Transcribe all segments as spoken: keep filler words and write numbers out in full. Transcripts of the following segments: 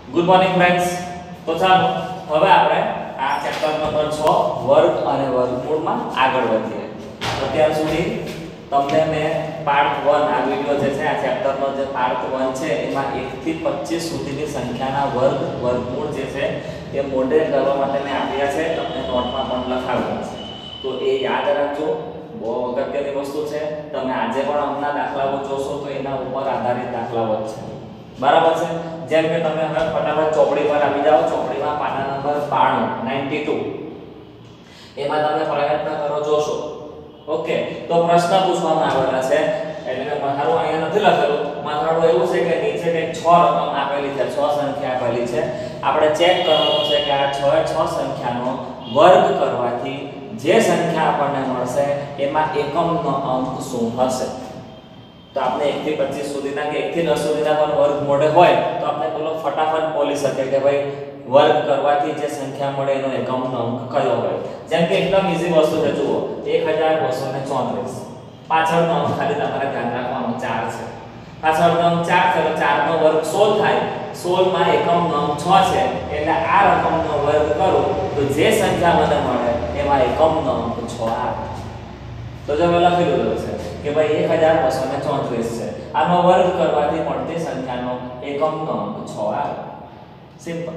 Good morning friends. તો ચાલો હવે આપણે આ ચેપ્ટર નંબર છ વર્ગ અને વર્ગમૂળમાં આગળ વધીએ. અત્યાર સુધી તમને મેં પાર્ટ એક આ વિડિયો જે છે આ ચેપ્ટરનો જે પાર્ટ એક છે એમાં એક થી પચીસ સુધીની સંખ્યાના વર્ગ વર્ગમૂળ જે છે એ મોડેલ કરવા માટે મેં આપ્યા છે, તમને નોટમાં પણ લખાવ્યા છે. તો એ યાદ રાખજો, બહુ અગત્યની વસ્તુ છે. તમે આજે પણ હમણાં દાખલાઓ જોશો તો એના ઉપર આધારિત દાખલાઓ જ છે, બરાબર છે. જેમ કે તમે હવે ફટાફટ ચોપડી પર આવી જાઓ. ચોપડીમાં પાના નંબર બાણું બાનવે એમાં તમે પ્રયત્ન કરો જોશો. ઓકે, તો પ્રશ્ન પૂછવામાં આવેલા છે એટલે કે મારું અહીંયા નથી લખેલું. મારું એવું છે કે નીચે કંઈક છ રકમ આપેલી છે, છ સંખ્યા આપેલી છે. આપણે ચેક કરવાનું છે કે આ છ છ સંખ્યાનો વર્ગ કરવાથી જે સંખ્યા આપણને મળશે એમાં એકમનો અંક શું હશે. તો આપણે એક થી પચીસ સુધીના કે એક થી દસ સુધીના પણ વર્ગ મોડે હોય તો આપણે પેલો ફટાફટ બોલી શકે કે ભાઈ વર્ગ કરવાથી જે સંખ્યા મળે એનો એકમનો અંક કયો હોય. જેમ કે એકદમ ઈઝી વસ્તુ છે, જુઓ એક હજાર બસો ચોત્રીસ. પાછળનો અંક ખાલી તમારે ધ્યાન રાખવાનો ચાર છે. પાછળનો અંક ચાર છે તો ચાર નો વર્ગ સોળ થાય. સોળ માં એકમનો અંક છ છે એટલે આ રકમનો વર્ગ કરો તો જે સંખ્યા મને મળે એમાં એકમનો અંક છ આવે. તો જો મેં લખી દીધું છે કે ભાઈ એક હજાર બસો ચોત્રીસ છે, આનો વર્ગ કરવાથી મળતી સંખ્યાનો એકમનો અંક છ આવે. સિમ્પલ.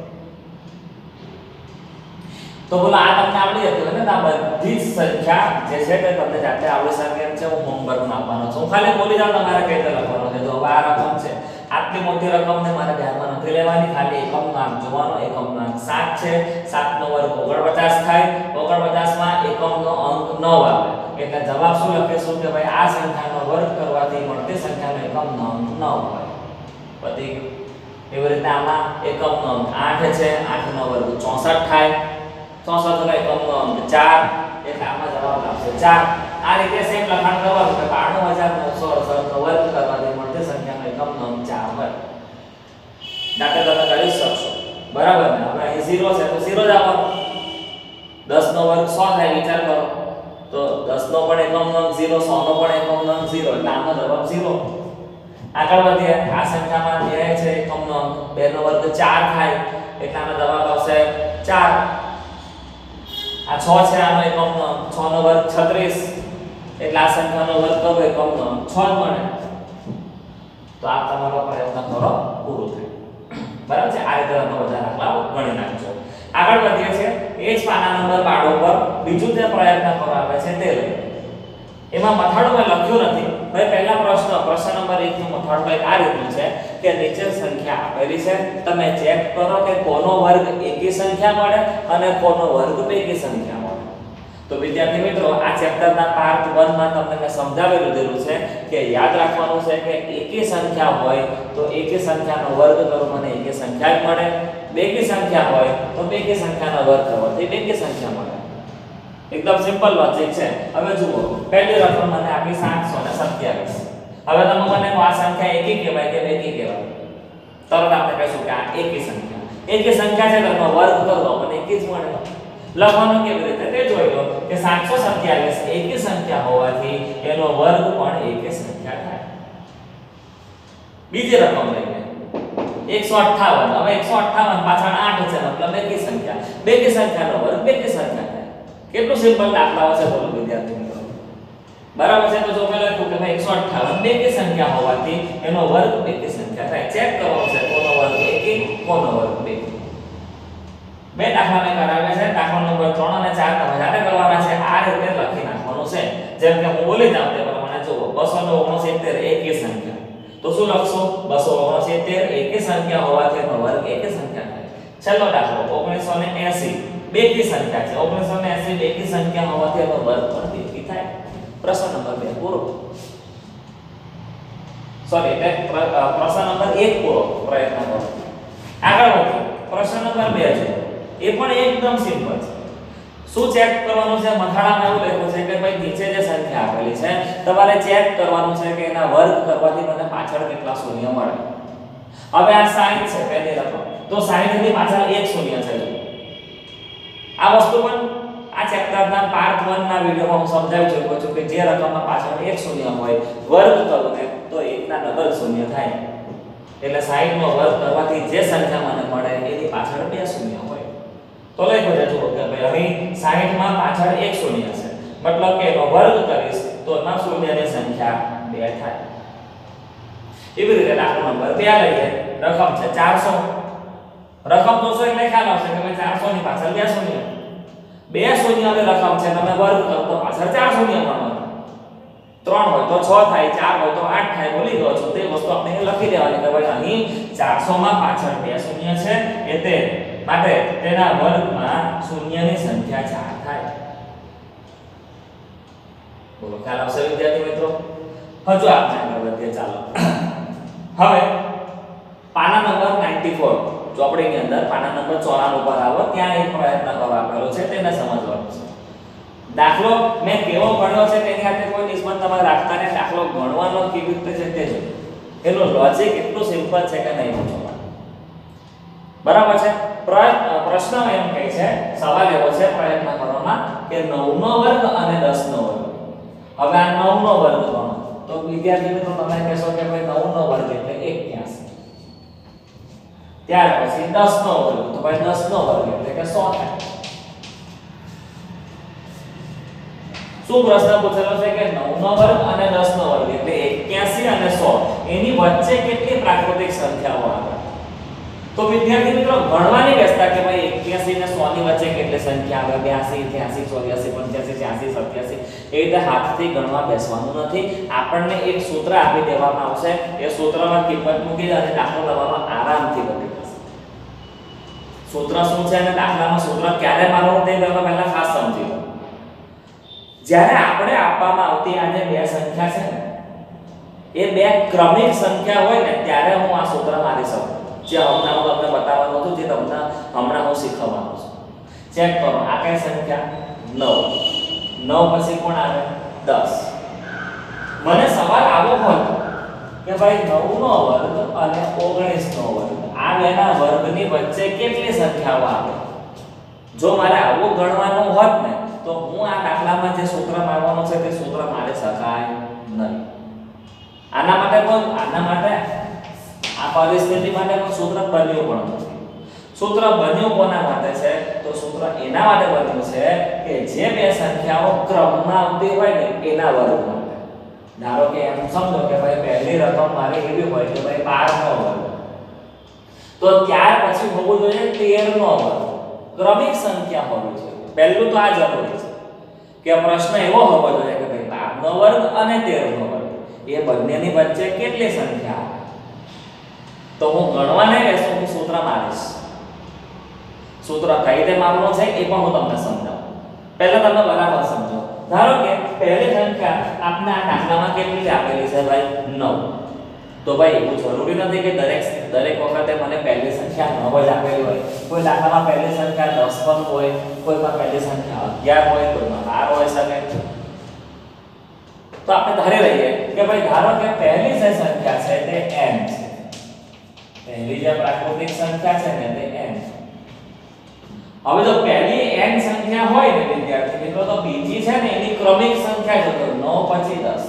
તો બોલો આ તમને આવડી જતું હોય ને? આ બધી જ સંખ્યા જે છે તે તમને જાતે આવડી શકે એમ છે. હું હોમવર્કમાં આપવાનો છું. હું ખાલી બોલી જાઉં, તમારે કઈ રીતે લખવાનું છે. જો હવે આ રકમ છે, આટલી મોટી રકમને મારે ધ્યાનમાં નથી લેવાની, ખાલી એકમનો અંક જોવાનો. એકમનો અંક સાત છે, સાત નો વર્ગ ઓગણપચાસ થાય. ઓગણપચાસ માં એકમનો અંક નવ આવે એટલે જવાબ શું લખીશું કે ભાઈ આ સંખ્યાનો વર્ગ કરવાથી મળતી સંખ્યાનો એકમનો અંક નવ હોય. પતી ગયું. એવી રીતે આમાં એકમનો અંક આઠ છે, આઠ નો વર્ગ ચોસઠ થાય. ચોસઠ નો એકમનો અંક ચાર એટલે આમાં જવાબ આવશે ચાર. આ રીતે સેમ લખાણ કરવાનું કે બાણું હજાર નવસો અડસઠ નો વર્ગ કરવાથી મળતી સંખ્યાનો એકમનો અંક ચાર હોય. દાખલા તમે કરી શકશો, બરાબર ને? હવે અહીં ઝીરો છે તો ઝીરો જ આવવાનો. દસ નો વર્ગ સો થાય, વિચાર કરો તો દસ નો પણ એકમનો અંક ઝીરો, સો નો પણ એકમનો અંક ઝીરો એટલે આનો જવાબ ઝીરો. આગળ વધીએ. આ સંખ્યામાં બે છે એકમનો અંક, બે નો વર્ગ ચાર થાય એટલે આનો જવાબ આવશે ચાર. આ છ છે, આનો એકમનો અંક છ નો વર્ગ છત્રીસ એટલે આ સંખ્યાનો વર્ગ કરો એકમનો અંક છ જ મળે. તો આ તમારો પ્રયત્ન કરો પૂરું થાય, બરાબર છે. આ રીતે તમે બધા દાખલાઓ ગણી નાખજો. આગળ વધીએ છે એ જ પાના નંબર બાણું પર બીજું જે પ્રયત્ન કરાવે છે તે લઈ. એમાં મથાળું મેં લખ્યું નથી. ભાઈ પહેલા પ્રશ્ન પ્રશ્ન નંબર એક નું મથાળું કંઈક આ રીતનું છે કે નીચે સંખ્યા આપેલી છે, તમે ચેક કરો કે કોનો વર્ગ એકી સંખ્યા મળે અને કોનો વર્ગ બેકી સંખ્યા મળે. તો વિદ્યાર્થી મિત્રો, આ ચેપ્ટરના પાર્ટ એક માં તમને મેં સમજાવી દીધેલું છે કે યાદ રાખવાનું છે કે એકી સંખ્યા હોય તો એકી સંખ્યાનો વર્ગ કરો મને એકી સંખ્યા જ મળે. બેકી સંખ્યા હોય તો બેકી સંખ્યાનો વર્ગ કરવાથી બેકી સંખ્યા મળે. એકદમ સિમ્પલ લોજિક છે. હવે જુઓ, પહેલી રકમ મને આપી સાતસો સત્યાવીસ. હવે તમે મને આ સંખ્યા એકી કહેવાય કે બેકી કહેવાય? તરત આપણે કહીશું કે આ એકી સંખ્યા. એકી સંખ્યા છે તો એનો વર્ગ કરો મને એકી જ મળે. લખવાનું કેવી રીતે તે જોઈ લો કે સાતસો સત્યાવીસ એકી સંખ્યા હોવાથી એનો વર્ગ પણ એકી સંખ્યા થાય. બીજી રકમ લઈએ એકસો અઠ્ઠાવન. હવે એકસો અઠ્ઠાવન પાછળ આઠ છે મતલબ બેકી સંખ્યા. બેકી સંખ્યાનો વર્ગ બેકી સંખ્યા થાય. કેટલું સિમ્પલ દાખલાઓ છે બોલો વિદ્યાર્થી મિત્રો, બરાબર છે. તો જો મેં લખ્યું કે ભાઈ એકસો અઠ્ઠાવન બેકી સંખ્યા હોવાથી એનો વર્ગ બેકી સંખ્યા થાય. ચેક કરવાનું છે કોનો વર્ગ એકી કોનો વર્ગ બેકી. બે દાખલા મેં કરાવ્યા છે. દાખલા નંબર ત્રણ અને ચાર તમે જાતે કરવાના છે. આ રીતે લખી નાખવાનું છે. જેમ કે હું બોલી જાઉં તે પ્રમાણે જુઓ, બસો ઓગણસિત્તેર એકી સંખ્યા. તો શું લખશો? બસો ઓગણસિત્તેર એકી સંખ્યા હોવાથી એનો વર્ગ એકી સંખ્યા થાય. છેલ્લો દાખલો ઓગણીસો એંસી બેકી સંખ્યા છે. ઓગણીસો એંસી બેકી સંખ્યા હોવાથી એનો વર્ગ પણ બેકી થાય. પ્રશ્ન નંબર બે પૂરો. સોરી, એટલે પ્રશ્ન નંબર એક પૂરો. પ્રયત્ન કરો. આગળ વધીએ. પ્રશ્ન નંબર બે છે એ પણ એકદમ સિમ્પલ છે. શું ચેક કરવાનું છે? મથાળામાં એવું લખ્યું છે કે ભાઈ નીચે જે સંખ્યા આપેલી છે તમારે ચેક કરવાનું છે કે એના વર્ગ કરવાથી મને પાછળ કેટલા શૂન્ય મળે. હવે આ સાઈઠ છે પહેલી રકમ, તો સાઈઠ ની પાછળ એક શૂન્ય છે. આ વસ્તુ પણ આ ચેપ્ટરના પાર્ટ એક ના વિડિયોમાં હું સમજાવી ચૂક્યો છું કે જે રકમમાં પાછળ એક શૂન્ય હોય વર્ગ કરો ને તો એક ના ડબલ શૂન્ય થાય. એટલે સાઈઠ નો વર્ગ કરવાથી જે સંખ્યા મને મળે તો લખો જજો કે ભાઈ અહીં સાઠ માં પાછળ એક શૂન્ય છે મતલબ કે એનો વર્ગ કરીશ તો એમાં શૂન્યની સંખ્યા બે થાય એવી રીતે દાખલો નંબર બે લઈએ રકમ છે ચારસો રકમ જોશો એટલે ખ્યાલ આવશે કે ભાઈ ચારસો ની પાછળ બે શૂન્ય બે શૂન્યની રકમ છે તમે વર્ગ કરો તો પાછળ ચાર શૂન્ય મળવાના ત્રણ હોય તો છ થાય ચાર હોય તો આઠ થાય ભૂલી ગયો છો તે વસ્તુ આપણે લખી દેવાની કે ભાઈ અહીં ચારસો માં પાછળ બે શૂન્ય છે એટલે માટે તેના વર્ગમાં શૂન્યની સંખ્યા ચાર થાય બોલો ખ્યાલ આવશે વિદ્યાર્થી મિત્રો હજુ આપણે આગળ વધીએ ચાલો હવે પાના નંબર ચૌરાણું ચોપડીની અંદર પાના નંબર ચોરાણું પર આવો ત્યાં એક પ્રયત્ન કરવા આપેલો છે તેને સમજવાનો છે દાખલો મેં કેવો ગણ્યો છે તેની સાથે કોઈ નિસ્બત તમારે રાખતા ને દાખલો ગણવાનો કેવી રીતે છે તે જો એનો લોજિક એટલું સિમ્પલ છે કે નહીં પૂછો બરાબર છે પ્રશ્ન એમ કહે છે સવાલ એવો છે પ્રયત્ન કરવામાં કે નવ નો વર્ગ અને દસ નો વર્ગ હવે આ નવ નો વર્ગ ગણો તો વિદ્યાર્થી મિત્રો તમે કહેશો કે ભાઈ નવ નો વર્ગ એટલે એક્યાસી ત્યાર પછી દસ નો વર્ગ તો ભાઈ દસ નો વર્ગ એટલે કે સો થાય શું પ્રશ્ન પૂછેલો છે કે નવ નો વર્ગ અને દસ નો વર્ગ એટલે એક્યાસી અને સો એની વચ્ચે કેટલી પ્રાકૃતિક સંખ્યાઓ આવે તો વિદ્યાર્થી મિત્રો ગણવાની બેસતા કે ભાઈ એક્યાસી અને સો ની વચ્ચે કેટલી સંખ્યા આવે બ્યાસી ત્યાસી ચોર્યાસી પંચ્યાસી છ્યાસી સત્યાસી એ રીતે હાથથી ગણવા બેસવાનું નથી આપણને એક સૂત્ર આપી દેવામાં આવશે એ સૂત્રમાં કિંમત મૂકી અને દાખલો લવામાં આરામથી બની જશે સૂત્ર શું છે અને દાખલામાં સૂત્ર ક્યારે મારવાનું તે પહેલા ખાસ સમજી લો જ્યારે આપણે આપવામાં આવતી આ જે બે સંખ્યા છે ને એ બે ક્રમિક સંખ્યા હોય ને ત્યારે હું આ સૂત્ર મારી શકું જે હમણાં હું તમને બતાવવાનું હતું જે તમને હમણાં હું શીખવવાનો છું ચેક કરો આ કઈ સંખ્યા નવ નવ પછી કોણ આવે દસ મને સવાલ આવો હોય કે ભાઈ નવ નો વર્ગ અને ઓગણીસ નો વર્ગ આ બેના વર્ગની વચ્ચે કેટલી સંખ્યાઓ આવે જો મારે આવું ગણવાનું હોત ને તો હું આ દાખલામાં જે સૂત્ર મારવાનો છે તે સૂત્ર મારી શકાય નહીં આના માટે કોઈ આના માટે આ પરિસ્થિતિ માટે કોઈ સૂત્ર બન્યું પણ નથી સૂત્ર બન્યું કોના માટે છે તો સૂત્ર એના માટે બન્યું છે કે જે બે સંખ્યાઓ ક્રમમાં આવતી હોય ને એના વર્ગ માટે ધારો કે એમ સમજો કે ભાઈ પહેલી રકમ મારી એવી હોય કે ભાઈ બાર નો વર્ગ તો ત્યાર પછી હોવું જોઈએ તેર નો વર્ગ ક્રમિક સંખ્યા હોવી જોઈએ પહેલું તો આ જરૂરી છે કે પ્રશ્ન એવો હોવો જોઈએ કે ભાઈ બાર નો વર્ગ અને તેર નો વર્ગ એ બંનેની વચ્ચે કેટલી સંખ્યા આવે તો હું ગણવાને બેસું હું સૂત્ર મારીશ સૂત્ર કઈ રીતે મારવાનું છે એ પણ હું તમને સમજાવું પહેલા તમે બરાબર સમજો ધારો કે પહેલી સંખ્યા આપને આ દાખલામાં કેટલી આપેલી છે ભાઈ નવ તો ભાઈ એવું જરૂરી નથી કે દરેક દરેક વખતે મને પહેલી સંખ્યા નવ જ આપેલી હોય કોઈ દાખલામાં પહેલી સંખ્યા દસ પણ હોય કોઈમાં પહેલી સંખ્યા અગિયાર હોય કોઈમાં બાર હોય શકે તો આપણે ધારી લઈએ કે ભાઈ ધારો કે પહેલી જે સંખ્યા છે તે n છે પહેલી જે પ્રાકૃતિક સંખ્યા છે ને તે n હવે જો પહેલી n સંખ્યા હોય ને વિદ્યાર્થી મિત્રો તો બીજી છે ને એની ક્રમિક સંખ્યા જો નવ પછી દસ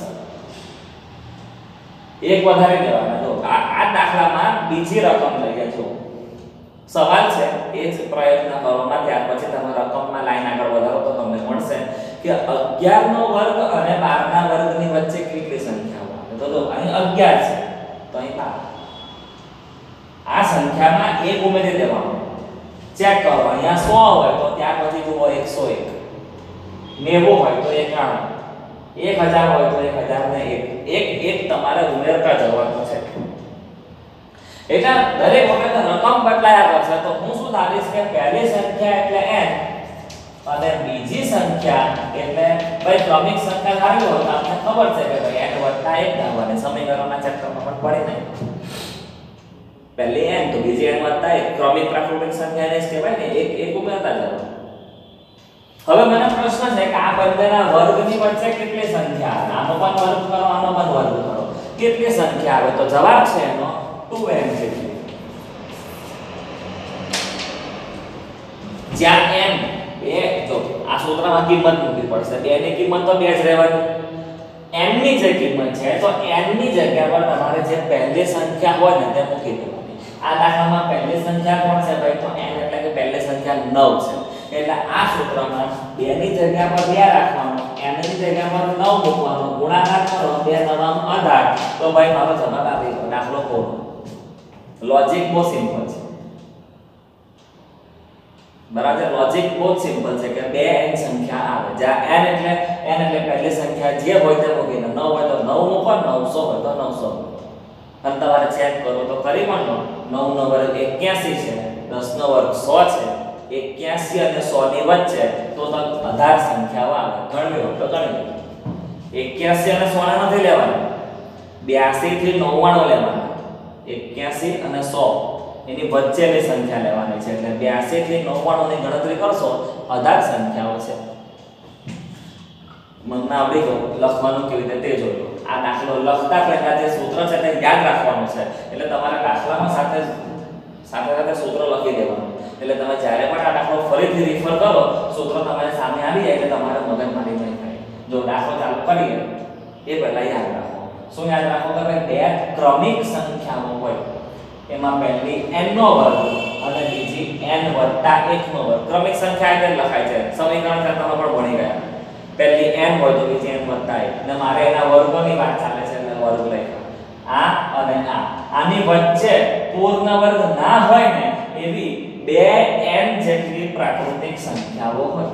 એક વધારે લેવાના જો આ આ દાખલામાં બીજી રકમ લઈએ જો સવાલ છે એ જ પ્રયત્ન કરવામાં ત્યાર પછી તમે રકમમાં લાઈન આગળ વધારો તો તમને મળશે કે અગિયાર નો વર્ગ અને બાર ના વર્ગની વચ્ચે કેટલી સંખ્યાઓ આવે તો જો અહીં અગિયાર છે તો અહીં બાર આ સંખ્યામાં એક ઉમેરી દેવાનો ચેક કરો અહીંયા સો હોય તો ત્યાર પછી જુઓ એકસો એક નેવું હોય તો એકાણું એક હજાર હોય તો એક હજાર ને એક એક એક તમારે ઉમેરતા જવાનું છે એટલે દરેક વખત રકમ બદલાયા કરશે તો હું શું ધારીશ કે પહેલી સંખ્યા એટલે n અને બીજી સંખ્યા એટલે ભાઈ ક્રમિક સંખ્યા ધારી હોય તો આપણે ખબર છે કે ભાઈ n વત્તા એક ધારવાની સમીકરણના ચક્રમાં પણ પડી નહીં પહેલી n તો બીજી n વત્તા એક ક્રમિક પ્રાકૃતિક સંખ્યાને જ કહેવાય ને એક એક ઉમેરતા જવાનું હવે મને પ્રશ્ન છે કે આ બંનેના વર્ગની વચ્ચે કેટલી સંખ્યા આવે આનો પણ વર્ગ કરો આનો પણ વર્ગ કરો કેટલી સંખ્યા આવે તો જવાબ છે એનો ટુ n જેટલી જ્યાં n બે જો આ સૂત્રમાં કિંમત મૂકવી પડશે બે ની કિંમત તો બે જ રહેવાની n ની જે કિંમત છે તો n ની જગ્યા પર તમારે જે પહેલી સંખ્યા હોય ને તે મૂકી દેવાની આ દાખલામાં પહેલી સંખ્યા કોણ છે ભાઈ તો n એટલે કે પહેલી સંખ્યા નવ છે એટલે આ સૂત્રમાં બે ની જગ્યા પર બે રાખવાનું, n ની જગ્યા પર નવ મૂકવાનું, ગુણાકાર કરો બે નવ અઢાર, તો ભાઈ મારો જવાબ આવી ગયો. દાખલો પૂરો. લોજિક બહુ સિમ્પલ છે. બરાબર, લોજિક બહુ સિમ્પલ છે કે બે n સંખ્યા આવે, જ્યાં n એટલે n એટલે પહેલી સંખ્યા જે હોય તે મૂકીને, નવ હોય તો નવ મૂકો, નવસો હોય તો નવસો મૂકો. અને તમારે ચેક કરો તો કરી પણ લો. નવ નો વર્ગ એક્યાસી છે, દસ નો વર્ગ સો છે, એક્યાસી અને સો ની વચ્ચે તો તો અઢાર સંખ્યાઓ આવે. ગણવી હોય તો ગણી લો. એક્યાસી અને સો નથી લેવાના, બ્યાસી થી નવ્વાણું લેવાના. એક્યાસી અને સો એની વચ્ચેની સંખ્યા લેવાની છે, એટલે બ્યાસી થી નવ્વાણું ની ગણતરી કરશો, અઢાર સંખ્યાઓ છે. મનમાં આવડી ગયું લખવાનું કેવી રીતે તે જોઈ લો. આ દાખલો લખતા પહેલા જે સૂત્ર છે તે યાદ રાખવાનું છે, એટલે તમારે દાખલામાં સાથે સાથે સાથે સૂત્ર લખી દેવાનું. એટલે તમે જ્યારે પણ આ દાખલો ફરીથી રિફર કરો, સૂત્ર તમારી સામે આવી જાય એટલે તમારે મગજમારી નહીં થાય. જો દાખલો ચાલુ કરીએ એ પહેલા યાદ રાખો. શું યાદ રાખો કે ભાઈ બે ક્રમિક સંખ્યાઓ હોય, એમાં પહેલી n નો વર્ગ અને બીજી n વત્તા એક નો વર્ગ. ક્રમિક સંખ્યા એટલે લખાય છે, સમીકરણ છે તમે પણ ભણી ગયા. પહેલી n હોય તો બીજી n વત્તા એક, અને મારે એના વર્ગોની વાત ચાલે છે એટલે વર્ગ લખ્યા. આ અને આ, આની વચ્ચે પૂર્ણ વર્ગ ના હોય ને એવી બે n જેટલી પ્રાકૃતિક સંખ્યાઓ હોય.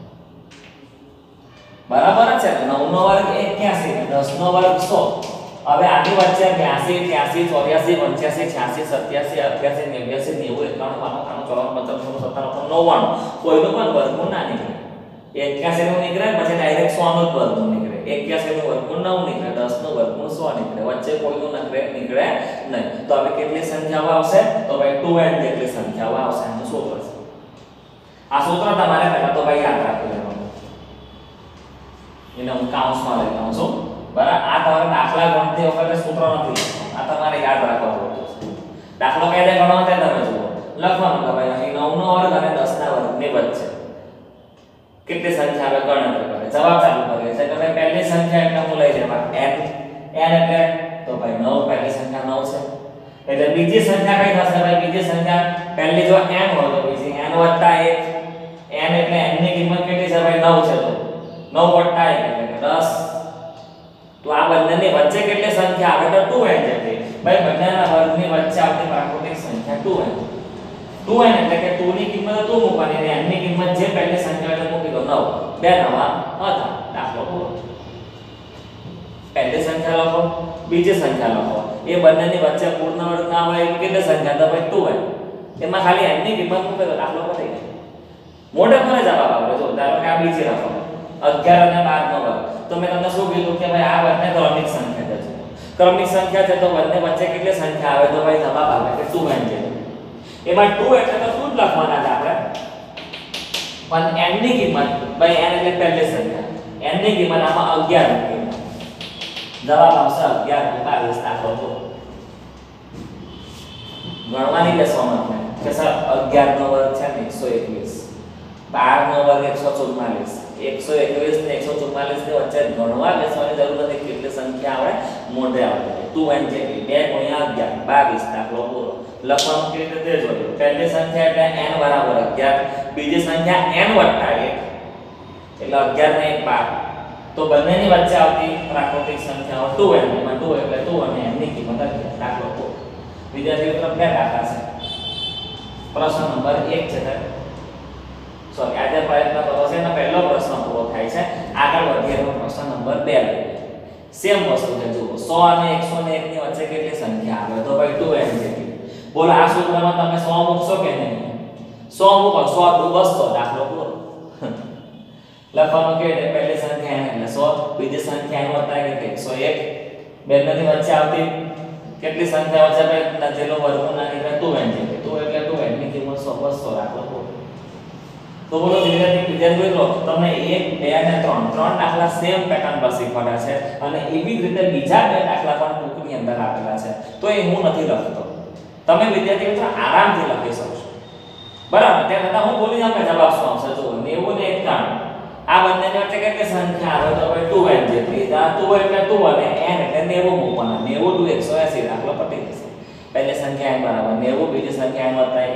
બરાબર છે ને? નવ નો વર્ગ એક્યાસી ને દસ નો વર્ગ સો. હવે આની વચ્ચે બ્યાસી, ત્યાસી, ચોર્યાસી, પંચ્યાસી, છ્યાસી, સત્યાસી, અઠ્યાસી, નેવ્યાસી, નેવું, એકાણું, બાણું, ત્રાણું, ચોરાણું, પંચાણું, છન્નું, સત્તાણું, નવ્વાણું. કોઈનું પણ વર્ગમૂળ ના નીકળે. એક્યાસી નું નીકળે પછી ડાયરેક્ટ સો નું જ વર્ગમૂળ નીકળે. એક્યાસી નું વર્ગમૂળ નવ નીકળે, દસ નું વર્ગમૂળ સો નીકળે, વચ્ચે કોઈનું નીકળે નીકળે નહીં. તો હવે કેટલી સંખ્યાઓ આવશે? તો ભાઈ ટુ n જેટલી સંખ્યાઓ આવશે. આનું સૂત્ર છે. આ સૂત્ર તમારે પહેલા તો ભાઈ યાદ રાખી લેવાનું. એને હું કાઉન્સમાં લઈ લઉં છું. બરાબર, આ તમારે દાખલા ગણતી વખતે સૂત્ર નથી લખવાનું, આ તમારે યાદ રાખવા પડતું છે. દાખલો કઈ રીતે ગણવાનો તે તમે જુઓ. લખવાનું કે ભાઈ અહીં નવ નો વર્ગ અને દસ ના વર્ગની વચ્ચે કેટલી સંખ્યા આવે ગણતરી કરે. જવાબ ચાલુ કરીએ છે કે ભાઈ પહેલી સંખ્યા એટલે હું લઈ લેવા n. n એટલે તો ભાઈ નવ, પહેલી સંખ્યા નવ છે. એટલે બીજી સંખ્યા કઈ થશે ભાઈ? બીજી સંખ્યા પહેલી જો n હોય તો બીજી n વત્તા એક. n એટલે n ની કિંમત કેટલી છે ભાઈ? નવ છે, તો નવ વત્તા એક એટલે કે દસ. તો આ બંનેની વચ્ચે કેટલી સંખ્યા આવે? તો ટુ n જેટલી. ભાઈ બંનેના વર્ગની વચ્ચે આવતી પ્રાકૃતિક સંખ્યા ટુ n. ટુ n એટલે કે ટુ ની કિંમત ટુ મૂકવાની અને n ની કિંમત જે પહેલી સંખ્યા એટલે મૂકી દો નવ. બે નવા અઢાર. દાખલો પૂરો. પહેલી સંખ્યા લખો, બીજી સંખ્યા લખો. એ બંનેની વચ્ચે પૂર્ણ વર્ગ ના હોય એ કેટલી સંખ્યા? તો ભાઈ ટુ n. એમાં ખાલી n ની કિંમત મૂકી દો, દાખલો પતી ગયો. મોઢે પર જવાબ આવે. જો ધારો કે આ બીજી લખો અગિયાર અને બાર નો વર્ગ. તો મેં તમને શું કીધું કે ભાઈ આ બંને ક્રમિક સંખ્યા છે. ક્રમિક સંખ્યા છે તો બંને વચ્ચે કેટલી સંખ્યા આવે? તો ભાઈ જવાબ આવે કે ટુ n છે. એમાં ટુ એટલે તો શું જ લખવાના છે આપણે, પણ n ની કિંમત ભાઈ n એટલે પહેલી સંખ્યા, n ની કિંમત આમાં અગિયાર મૂકી. જવાબ આવશે અગિયાર ને બાવીસ. દાખલો તો ગણવાની બેસવામાં કે સર અગિયાર નો વર્ગ છે ને એકસો એકવીસ, બાર નો વર્ગ એકસો ચુમ્માલીસ, એકસો એકવીસ ને એકસો ચુમ્માલીસ ની વચ્ચે ગણવા બેસવાની જરૂર નથી. કેટલી સંખ્યા આવે? મોઢે આવે. ટુ n જેટલી. બે ગુણ્યા અગિયાર, બાવીસ. દાખલો પૂરો. લખવાનું કેવી રીતે જોયું? પહેલી સંખ્યા એટલે n બરાબર અગિયાર, બીજી સંખ્યા n વત્તા એક એટલે અગિયાર ને એક બાર. તો બંનેની વચ્ચે આવતી પ્રાકૃતિક સંખ્યાઓ ટુ n. એમાં ટુ એટલે ટુ અને n ની કિંમત અગિયાર. દાખલો પૂરો. વિદ્યાર્થી મિત્રો બે દાખલા છે. પ્રશ્ન નંબર એક છે સોરી આજે પ્રયત્ન કરો છે એનો પહેલો પ્રશ્ન પૂરો થાય છે. આગળ વધીએ તો પ્રશ્ન નંબર બે લઈએ. સેમ વસ્તુ છે. જુઓ સો અને એકસો એક ની વચ્ચે કેટલી સંખ્યા આવે? તો ભાઈ ટુ n જેટલી. બોલો આ સૂત્રમાં તમે સો મૂકશો કે નહીં? સો મૂકો, સો દુ બસો. દાખલો પૂરો. લખવાનું કે પહેલી સંખ્યા n એટલે સો, બીજી સંખ્યા n વત્તા એક એકસો એક. બંનેની વચ્ચે આવતી કેટલી સંખ્યાઓ છે ભાઈ? જેનો વર્ગમૂળ ના નીકળે ટુ n જેટલી. ટુ એટલે ટુ n ની કિંમત સો બસો. દાખલો પૂરો. તો બોલો વિદ્યાર્થી વિદ્યાર્થી મિત્રો તમને એક, બે અને ત્રણ ત્રણ દાખલા સેમ પેટર્ન પર શીખવાડ્યા છે અને એવી જ રીતે બીજા બે દાખલા પણ બુકની અંદર આપેલા છે. તો એ હું નથી લખતો, તમે વિદ્યાર્થી મિત્રો આરામથી લખી શકશો. બરાબર? ત્યાં છતાં હું બોલી જાઉં કે જવાબ શું આવશે? જુઓ નેવું ને એકાણું. આ બંનેની વચ્ચે કેટલી સંખ્યા આવે? તો ભાઈ ટુ n જેટલી. આ ટુ એટલે ટુ અને n એટલે નેવું મૂકવાના. નેવું ટુ એકસો એંસી. દાખલો પતી જશે. પહેલી સંખ્યા n બરાબર નેવું, બીજી સંખ્યા n વત્તા એક એટલે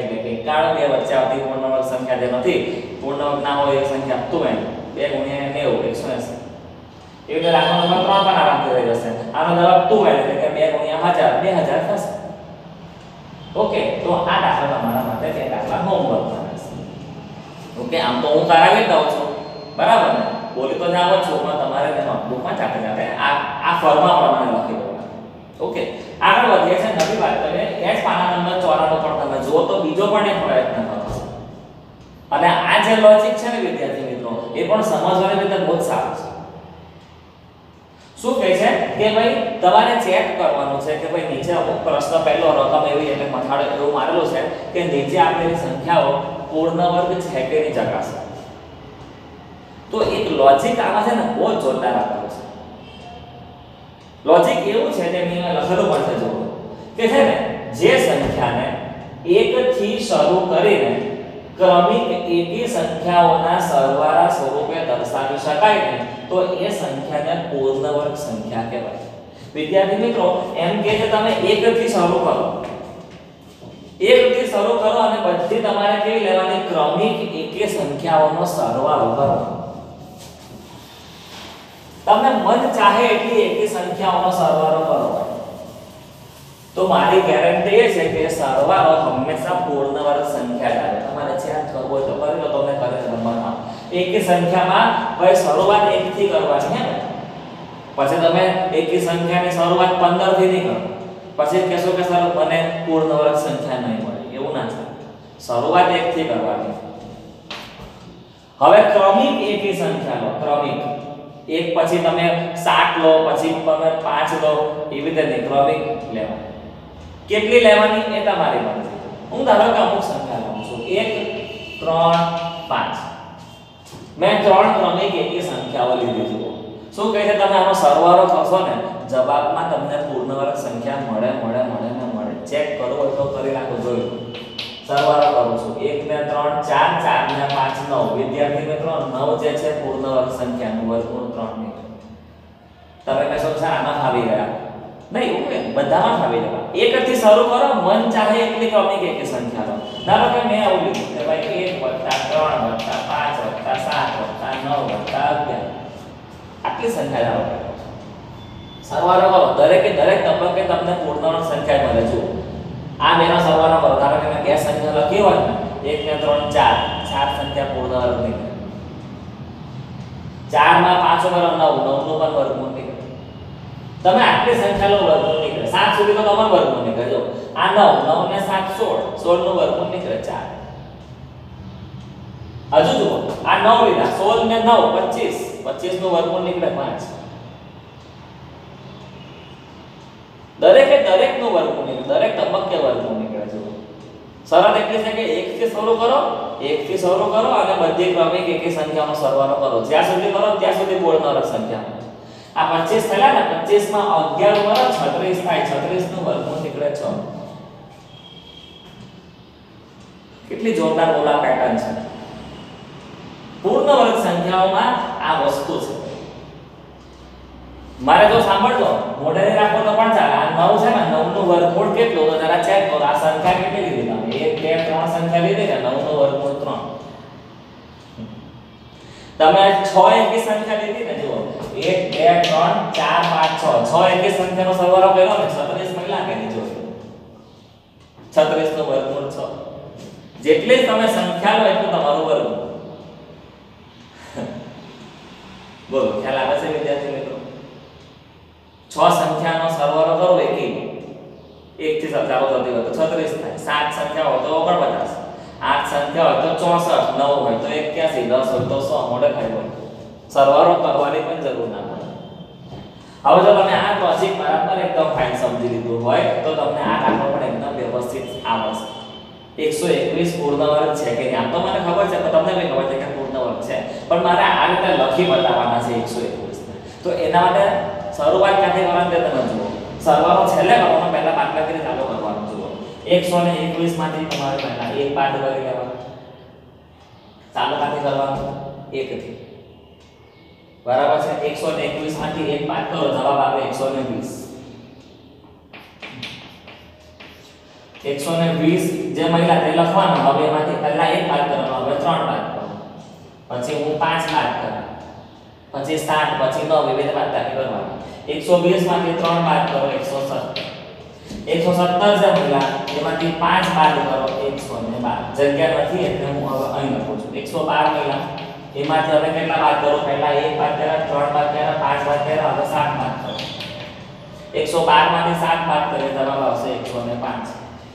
કાળો બે વચ્ચે આવતી પૂર્ણ વર્ગ સંખ્યા જે નથી પૂર્ણ વર્ગ ના હોય એ સંખ્યા તો એમ બે ગુણ્યા નેવું એકસો એંસી એ રીતે દાખલા નંબર ત્રણ પણ આરામથી થઈ જશે આનો જવાબ ટુ એટલે કે બે ગુણ્યા હજાર બે હજાર થશે ઓકે તો આ દાખલા તમારા માટે બે દાખલા હોમવર્ક છે ઓકે આમ તો હું કરાવી દઉં છું બરાબર ને બોલી તો જાવ છો પણ તમારે તે નોટબુકમાં જાતે જાતે આ આ ફોર્મા પ્રમાણે લખી દેવાનું ઓકે આગળ વધીએ છે નવી વાત કરીએ એચ પાના નંબર ચોરાણું પણ તમે જુઓ તો બીજો પણ એક પ્રયત્ન કરો અને આ જે લોજિક છે ને વિદ્યાર્થી મિત્રો એ પણ સમજવાની રીતે બહુ જ સારું છે શું કહે છે કે ભાઈ તમારે ચેક કરવાનું છે કે ભાઈ નીચે અમુક પ્રશ્ન પહેલો રકમ એવી એટલે મથાળો એવું મારેલું છે કે નીચે આપેલી સંખ્યાઓ પૂર્ણ વર્ગ છે કે નહીં ચકાસો તો એક લોજિક આમાં છે ને બહુ જોરદાર આપેલું છે લોજિક એવું છે કે મેં લખેલું પણ છે જો કે છે ને જે સંખ્યાને એક થી શરૂ કરીને ક્રમિક એકી સંખ્યાઓના સરવાળા સ્વરૂપે દર્શાવી શકાય ને તો એ સંખ્યાને પૂર્ણ વર્ગ સંખ્યા કહેવાય વિદ્યાર્થી મિત્રો એમ કે છે તમે એક થી શરૂ કરો એક થી શરૂ કરો અને બધી તમારે કેવી લેવાની ક્રમિક એકી સંખ્યાઓનો સરવાળો કરો તમને મન ચાહે એટલી એકી સંખ્યાઓનો સરવાળો કરો તો મારી ગેરંટી એ છે કે સરવાળો હંમેશા પૂર્ણ વર્ગ સંખ્યા જ આવે તમારે ચેક કરવો હોય તો કરી લો તમને કરે નંબરમાં એકી સંખ્યામાં ભાઈ શરૂઆત એક થી કરવાની હે ને પછી તમે એકી સંખ્યાની શરૂઆત પંદર થી નહીં કરો પછી કહેશો કે સર મને પૂર્ણ વર્ગ સંખ્યા નહીં મળે એવું ના ચાલે શરૂઆત એક થી કરવાની હવે ક્રમિક એકી સંખ્યા લો ક્રમિક એક પછી તમે સાત લો પછી તમે પાંચ લો એવી રીતે નહીં ક્રમિક લેવા કેટલી લેવાની એ તમારી મરજી હું ધારો કે અમુક સંખ્યા લઉં છું એક ત્રણ પાંચ મેં ત્રણ ક્રમિક એકી સંખ્યાઓ લીધી છે શું કહે છે તમે આનો સરવાળો કરશો ને જવાબમાં તમને પૂર્ણ વર્ગ સંખ્યા મળે મળે મળે ને મળે ચેક કરો તો કરી નાખો જોઈ સરવાળો કરું છું એક ને ત્રણ ચાર ચાર ને પાંચ નવ વિદ્યાર્થી મિત્રો નવ જે છે પૂર્ણ વર્ગ સંખ્યાનું વર્ગમૂળ ત્રણ ની તમે કહેશો સર આમાં આવી ગયા નહીં એવું બધામાં ફાવી જવા એક થી શરૂ કરો મન ચાહે એટલી ક્રમિક એકી સંખ્યા લો ધારો કે મેં આવું લીધું કે ભાઈ એક વત્તા ત્રણ વત્તા પાંચ વત્તા સાત વત્તા નવ વત્તા અગિયાર આટલી સંખ્યા લાવો સરવાળો કરો દરેકે દરેક તબક્કે તમને પૂર્ણ વર્ગ સંખ્યા મળે છે આ બેનો સરવાળો કરો ધારો કે મેં બે સંખ્યા લખી હોય ને એક ને ત્રણ ચાર ચાર સંખ્યા પૂર્ણ વર્ગ નીકળે ચાર માં પાંચ ઉપર નવ નવ નું પણ વર્ગમૂળ નીકળે તમે આટલી સંખ્યા લો વર્ગમૂળ નીકળે સાત સુધી તો તમારું વર્ગમૂળ નીકળે જો આ નવ નવ ને સાત સોળ સોળ નું વર્ગમૂળ નીકળે ચાર હજુ જુઓ આ નવ લીધા સોળ ને નવ પચીસ પચીસ નું વર્ગમૂળ નીકળે પાંચ દરેકે દરેક નું વર્ગમૂળ નીકળે દરેક તબક્કે વર્ગમૂળ નીકળે છે શરત એટલી છે કે એક થી શરૂ કરો એક થી શરૂ કરો અને બધી ક્રમિક એકી સંખ્યાનો સરવાળો કરો જ્યાં સુધી કરો ત્યાં સુધી પૂર્ણ વર્ગ સંખ્યા આ પચીસ થયા ને પચીસ માં અગિયાર વડે છત્રીસ થાય છત્રીસ નું વર્ગમૂળ નીકળે છ કેટલી જોરદાર ઓલા પેટર્ન છે પૂર્ણ વર્ગ સંખ્યાઓમાં આ વસ્તુ છે મારે જો સાંભળજો મોઢે રાખો તો પણ ચાલે આ નવ છે ને નવ નું વર્ગમૂળ કેટલું તો જરા ચેક કરો આ સંખ્યા કેટલી લીધી તમે એક બે ત્રણ સંખ્યા લીધી ને નવ નું વર્ગમૂળ ત્રણ તમે છ એકી સંખ્યા લીધી ને જુઓ એક બે ત્રણ ચાર પાંચ છ છ એકી સંખ્યાનો સરવાળો કર્યો ને છત્રીસ મહિલા કે જો છત્રીસ નું વર્ગમૂળ છ જેટલી તમે સંખ્યા લો એટલું તમારું વર્ગમૂળ બોલો ખ્યાલ આવે છે વિદ્યાર્થી મિત્રો છ સંખ્યાનો સરવાળો કરો એકી એક થી ચાલો થતી હોય તો છત્રીસ થાય સાત સંખ્યા હોય તો ઓગણપચાસ આઠ સંખ્યા હોય તો ચોસઠ નવ હોય તો એક્યાસી દસ હોય તો સો મોડે ખાઈ હોય સરવાળો કરવાની પણ જરૂર ના પડે હવે જો તમે આ લોજિક બરાબર એકદમ ફાઇન સમજી લીધું હોય તો તમને આ દાખલો પણ એકદમ વ્યવસ્થિત આવશે એકસો એકવીસ પૂર્ણ વર્ગ છે કે આમ તો મને ખબર છે પણ તમને બી ખબર છે કે પૂર્ણ વર્ગ છે પણ મારે આ રીતે લખી બતાવવાના છે એકસો એકવીસ તો એના માટે શરૂઆત ક્યાંથી કરવાની તે તમે જુઓ સરવાળો છેલ્લે કરવાનો પહેલા બાદબાકી ચાલુ કરવાનું જુઓ એકસો એકવીસ માંથી તમારે પહેલા એક બાદ કરી લેવાનો ચાલુ ક્યાંથી કરવાનું એક થી બરાબર છે એકસો એકવીસ માંથી એક બાદ કરો જવાબ આવે એકસો વીસ એકસો વીસ જે મળ્યા તે લખવાનું, હવે એમાંથી પહેલા એક બાદ કરવાનો, હવે ત્રણ બાદ કરો, પછી હું પાંચ બાદ કરું, પછી સાત, પછી નવ, એવી રીતે બાદબાકી કરવાની. એકસો વીસ માંથી ત્રણ બાદ કરો, એકસો સત્તર. એકસો સત્તર જે મળ્યા એમાંથી પાંચ બાદ કરો, એકસો બાર. જગ્યા નથી એટલે હું હવે અહીં લખું છું. એકસો બાર મળ્યા એમાંથી હવે કેટલા બાદ કરો? પહેલા એક બાદ કર્યા, ત્રણ બાદ કર્યા, પાંચ બાદ કર્યા, હવે સાત બાદ કરો. એકસો બાર માંથી સાત બાદ કરીએ, જવાબ આવશે એકસો પાંચ.